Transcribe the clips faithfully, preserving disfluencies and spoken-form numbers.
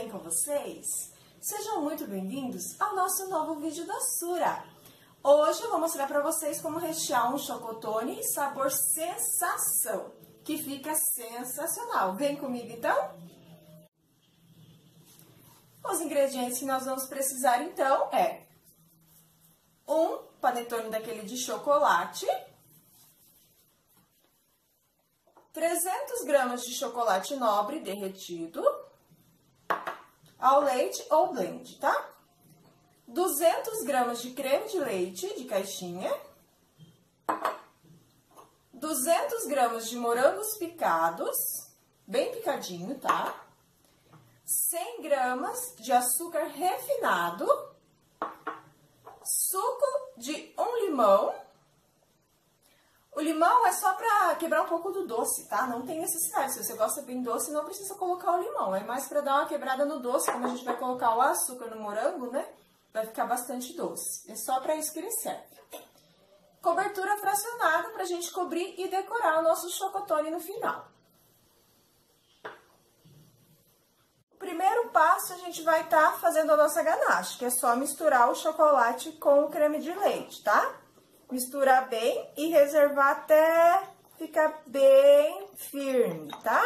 bem com vocês? Sejam muito bem-vindos ao nosso novo vídeo da Sura. Hoje eu vou mostrar para vocês como rechear um chocotone sabor sensação, que fica sensacional. Vem comigo então? Os ingredientes que nós vamos precisar então é um panetone daquele de chocolate, trezentos gramas de chocolate nobre derretido, ao leite ou blend, tá? duzentos gramas de creme de leite de caixinha, duzentos gramas de morangos picados, bem picadinho, tá? cem gramas de açúcar refinado, suco de um limão. O limão é só pra quebrar um pouco do doce, tá? Não tem necessidade. Se você gosta bem doce, não precisa colocar o limão. É mais pra dar uma quebrada no doce, como a gente vai colocar o açúcar no morango, né? Vai ficar bastante doce. É só pra isso que ele serve. Cobertura fracionada pra gente cobrir e decorar o nosso chocotone no final. O primeiro passo, a gente vai estar tá fazendo a nossa ganache, que é só misturar o chocolate com o creme de leite, tá? Misturar bem e reservar até ficar bem firme, tá?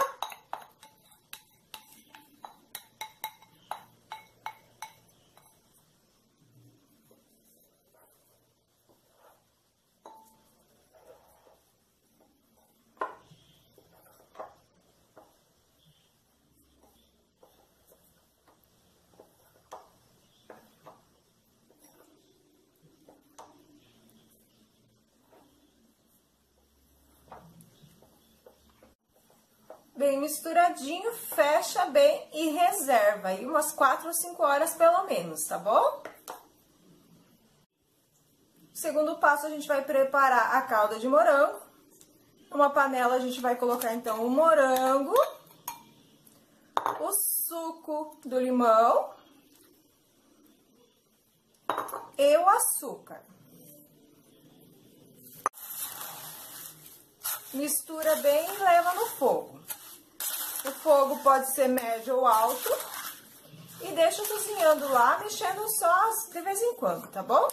Bem misturadinho, fecha bem e reserva aí umas quatro ou cinco horas pelo menos, tá bom? Segundo passo, a gente vai preparar a calda de morango. Numa panela, a gente vai colocar então o morango, o suco do limão e o açúcar. Mistura bem e leva no fogo. O fogo pode ser médio ou alto. E deixa cozinhando lá, mexendo só de vez em quando, tá bom?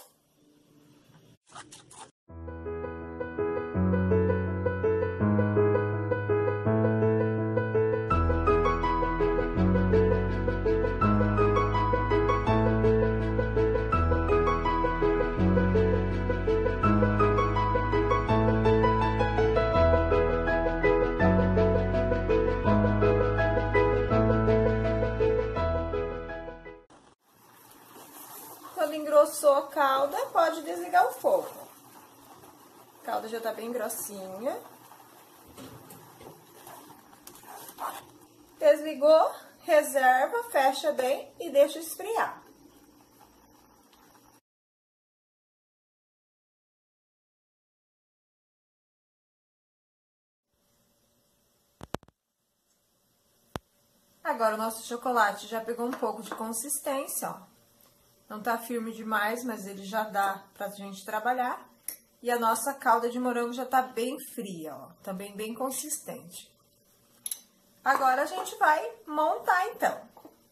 Quando engrossou a calda, pode desligar o fogo. A calda já tá bem grossinha. Desligou, reserva, fecha bem e deixa esfriar. Agora o nosso chocolate já pegou um pouco de consistência, ó. Não tá firme demais, mas ele já dá pra gente trabalhar. E a nossa calda de morango já tá bem fria, ó. Também bem consistente. Agora, a gente vai montar, então.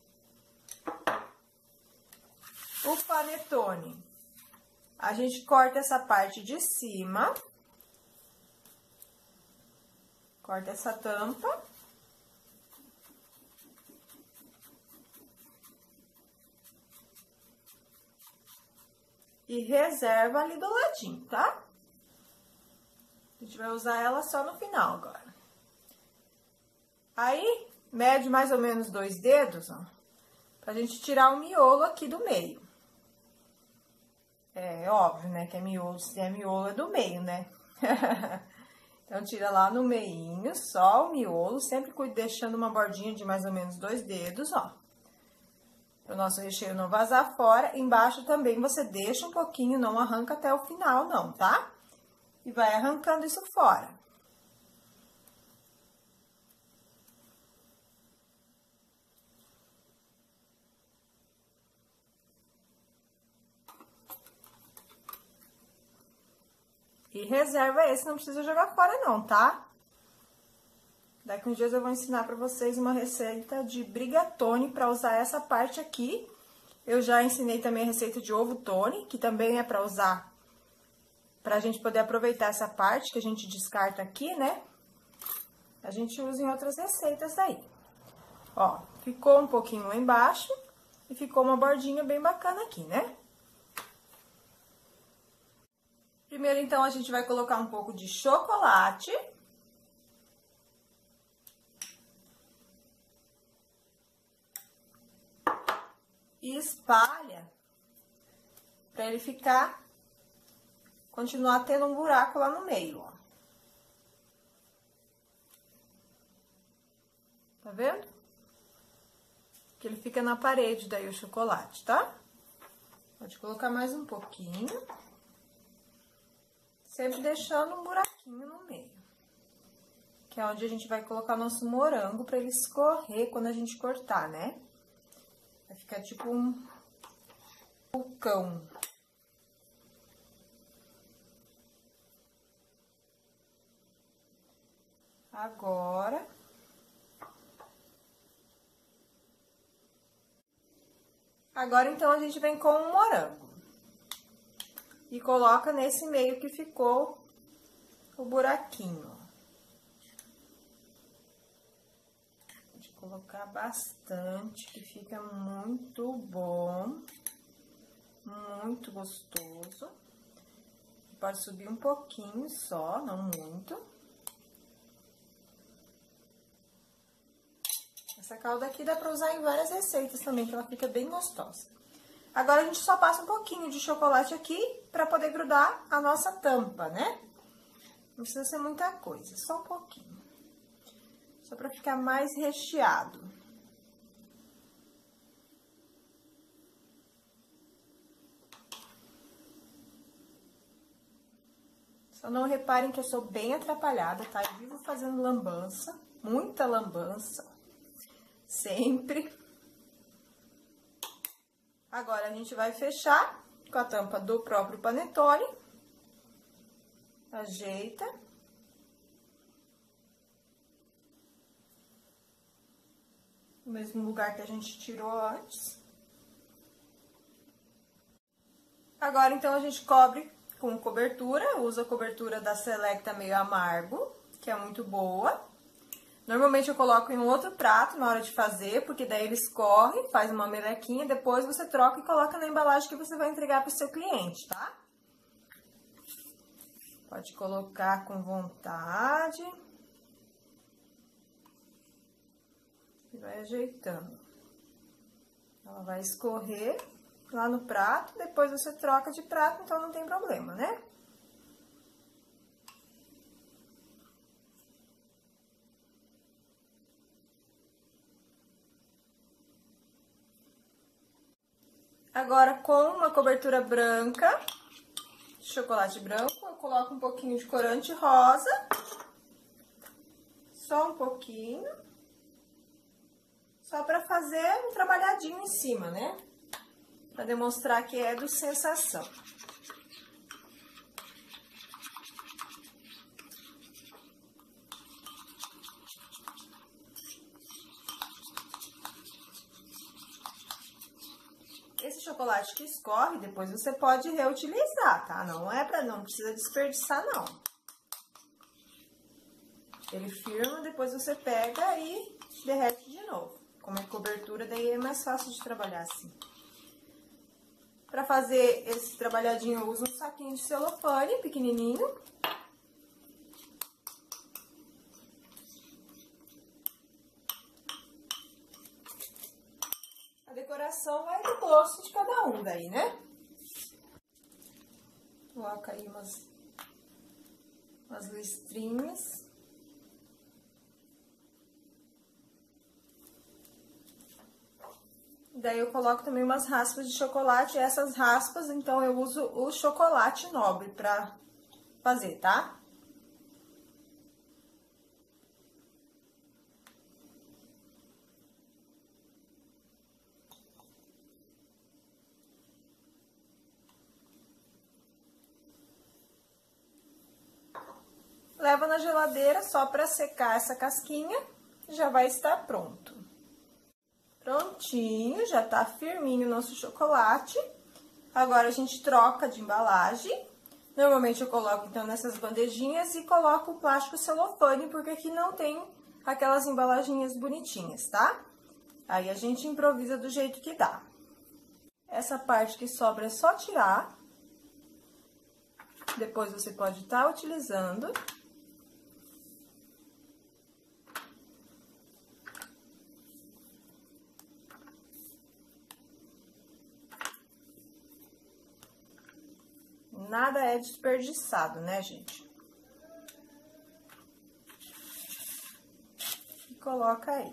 O panetone. A gente corta essa parte de cima. Corta essa tampa. E reserva ali do ladinho, tá? A gente vai usar ela só no final agora. Aí, mede mais ou menos dois dedos, ó. Pra gente tirar o miolo aqui do meio. É óbvio, né, que é miolo, se é miolo é do meio, né? Então, tira lá no meinho, só o miolo, sempre cuide deixando uma bordinha de mais ou menos dois dedos, ó. Para o nosso recheio não vazar fora. Embaixo também você deixa um pouquinho, não arranca até o final não, tá? E vai arrancando isso fora. E reserva esse, não precisa jogar fora não, tá? Daqui uns dias eu vou ensinar pra vocês uma receita de brigatone pra usar essa parte aqui. Eu já ensinei também a receita de ovo tone, que também é pra usar, pra gente poder aproveitar essa parte que a gente descarta aqui, né? A gente usa em outras receitas aí. Ó, ficou um pouquinho lá embaixo e ficou uma bordinha bem bacana aqui, né? Primeiro, então, a gente vai colocar um pouco de chocolate. E espalha pra ele ficar, continuar tendo um buraco lá no meio, ó. Tá vendo? Que ele fica na parede daí o chocolate, tá? Pode colocar mais um pouquinho. Sempre deixando um buraquinho no meio. Que é onde a gente vai colocar nosso morango pra ele escorrer quando a gente cortar, né? Vai ficar tipo um vulcão. Agora... Agora, então, a gente vem com o morango. E coloca nesse meio que ficou o buraquinho. Colocar bastante, que fica muito bom, muito gostoso. Pode subir um pouquinho só, não muito. Essa calda aqui dá pra usar em várias receitas também, que ela fica bem gostosa. Agora, a gente só passa um pouquinho de chocolate aqui pra poder grudar a nossa tampa, né? Não precisa ser muita coisa, só um pouquinho. Só pra ficar mais recheado. Só não reparem que eu sou bem atrapalhada, tá? Eu vivo fazendo lambança, muita lambança, sempre. Agora, a gente vai fechar com a tampa do próprio panetone. Ajeita. No mesmo lugar que a gente tirou antes. Agora, então, a gente cobre com cobertura. Usa a cobertura da Selecta Meio Amargo, que é muito boa. Normalmente, eu coloco em um outro prato na hora de fazer, porque daí ele escorre, faz uma melequinha, depois você troca e coloca na embalagem que você vai entregar para o seu cliente, tá? Pode colocar com vontade. E vai ajeitando. Ela vai escorrer lá no prato, depois você troca de prato, então não tem problema, né? Agora, com uma cobertura branca, chocolate branco, eu coloco um pouquinho de corante rosa, só um pouquinho. Só pra fazer um trabalhadinho em cima, né? Pra demonstrar que é do Sensação. Esse chocolate que escorre, depois você pode reutilizar, tá? Não é pra... não precisa desperdiçar, não. Ele firma, depois você pega e derrete de novo. Como é cobertura, daí é mais fácil de trabalhar assim. Pra fazer esse trabalhadinho, eu uso um saquinho de celofane pequenininho. A decoração vai do gosto de cada um daí, né? Coloca aí umas, umas listrinhas. Daí, eu coloco também umas raspas de chocolate. E essas raspas, então, eu uso o chocolate nobre pra fazer, tá? leva na geladeira só para secar essa casquinha, já vai estar pronto. Prontinho, já tá firminho o nosso chocolate. Agora a gente troca de embalagem. Normalmente eu coloco então nessas bandejinhas e coloco o plástico celofane, porque aqui não tem aquelas embalaginhas bonitinhas, tá? Aí a gente improvisa do jeito que dá. Essa parte que sobra é só tirar. Depois você pode estar utilizando. Nada é desperdiçado, né, gente? E coloca aí.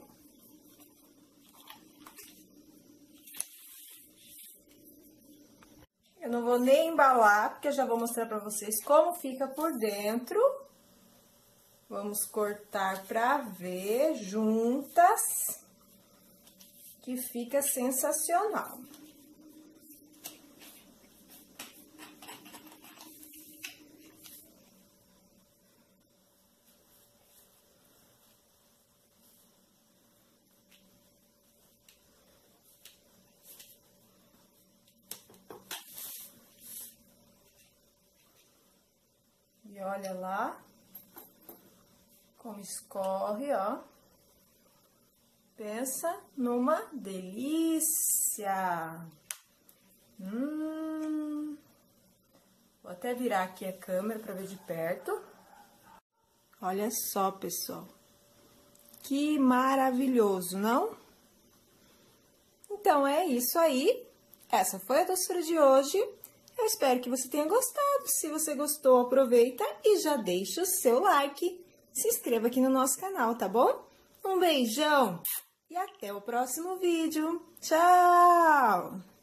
Eu não vou nem embalar, porque eu já vou mostrar pra vocês como fica por dentro. Vamos cortar pra ver juntas, que fica sensacional. E olha lá como escorre, ó. Pensa numa delícia. Hum. Vou até virar aqui a câmera para ver de perto. Olha só, pessoal. Que maravilhoso, não? Então, é isso aí. Essa foi a doçura de hoje. Eu espero que você tenha gostado. Se você gostou, aproveita e já deixa o seu like. Se inscreva aqui no nosso canal, tá bom? Um beijão e até o próximo vídeo. Tchau!